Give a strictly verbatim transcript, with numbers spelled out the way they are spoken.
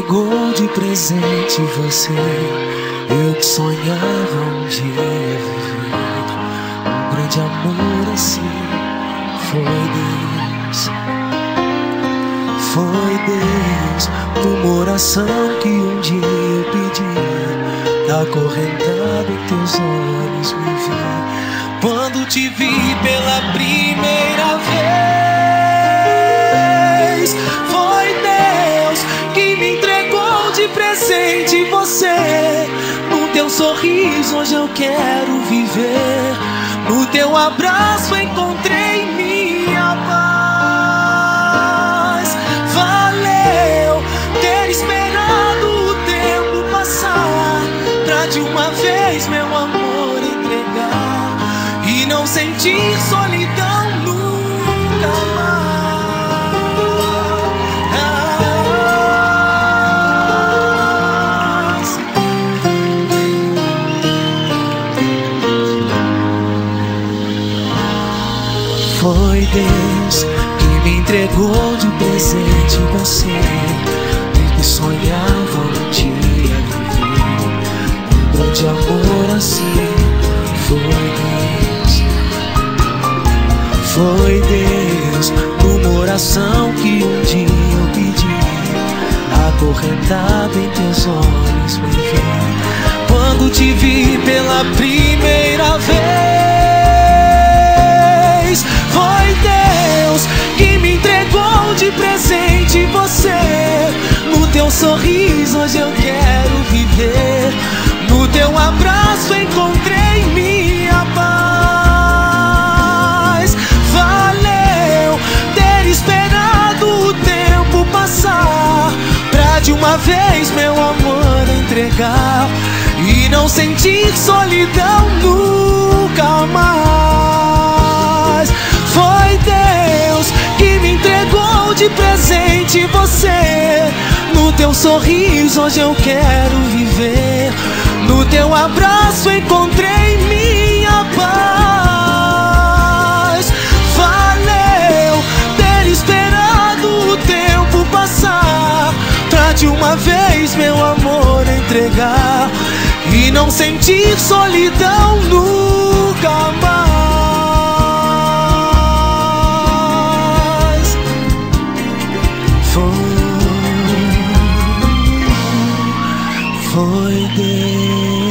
entregou de presente você. Eu que sonhava um dia viver um grande amor assim. Foi Deus, foi Deus, numa oração que um dia eu pedi, acorrentado em teus olhos me vi. Quando te vi pela primeira vez, foi Deus que me entregou de presente você. No teu sorriso hoje eu quero viver, no teu abraço encontrei minha paz. Valeu ter esperado o tempo passar, pra de uma vez meu amor entregar e não sentir solidão nunca mais. Foi Deus que me entregou de presente você. Eu que sonhava um dia viver um grande amor assim. Foi Deus, foi Deus, numa oração que um dia eu pedi, acorrentado em teus olhos me vi. Quando te vi pela primeira vez, foi Deus que me entregou de presente você. No teu sorriso hoje eu quero viver, no teu abraço encontrei minha paz. Valeu ter esperado o tempo passar, pra de uma vez meu amor entregar e não sentir solidão nunca mais. Foi Deus que me entregou de presente você. No teu sorriso hoje eu quero viver, no teu abraço encontrei minha paz. Valeu ter esperado o tempo passar, pra de uma vez meu amor entregar e não sentir solidão nunca mais. Foi Deus.